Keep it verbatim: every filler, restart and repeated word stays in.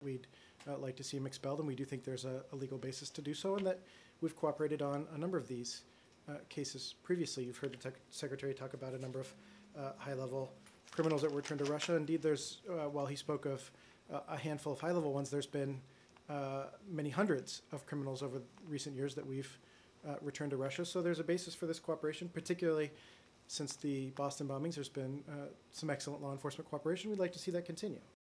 we'd uh, like to see him expelled, and we do think there's a, a legal basis to do so, and that we've cooperated on a number of these uh, cases previously. You've heard the Secretary talk about a number of uh, high-level criminals that were returned to Russia. Indeed, there's, uh, while he spoke of uh, a handful of high-level ones, there's been uh, many hundreds of criminals over recent years that we've uh, returned to Russia. So there's a basis for this cooperation, particularly since the Boston bombings. There's been uh, some excellent law enforcement cooperation. We'd like to see that continue.